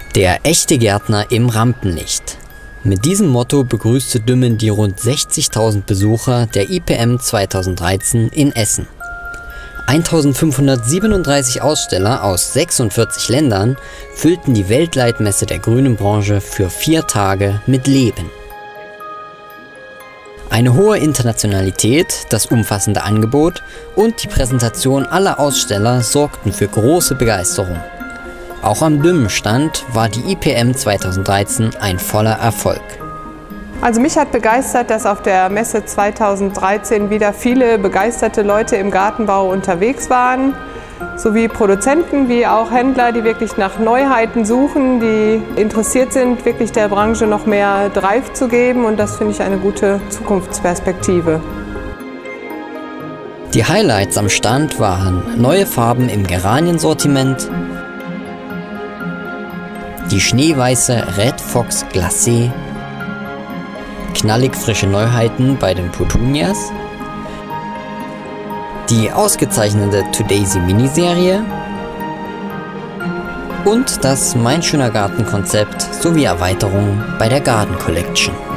Der echte Gärtner im Rampenlicht. Mit diesem Motto begrüßte Dümmen die rund 60.000 Besucher der IPM 2013 in Essen. 1537 Aussteller aus 46 Ländern füllten die Weltleitmesse der grünen Branche für 4 Tage mit Leben. Eine hohe Internationalität, das umfassende Angebot und die Präsentation aller Aussteller sorgten für große Begeisterung. Auch am Dümmenstand war die IPM 2013 ein voller Erfolg. Also mich hat begeistert, dass auf der Messe 2013 wieder viele begeisterte Leute im Gartenbau unterwegs waren, sowie Produzenten wie auch Händler, die wirklich nach Neuheiten suchen, die interessiert sind, wirklich der Branche noch mehr Drive zu geben, und das finde ich eine gute Zukunftsperspektive. Die Highlights am Stand waren neue Farben im Geraniensortiment, die schneeweiße Red Fox Glacé, knallig frische Neuheiten bei den Petunias, die ausgezeichnete To-Daisy Miniserie und das Mein schöner Garten Konzept sowie Erweiterungen bei der Garden Collection.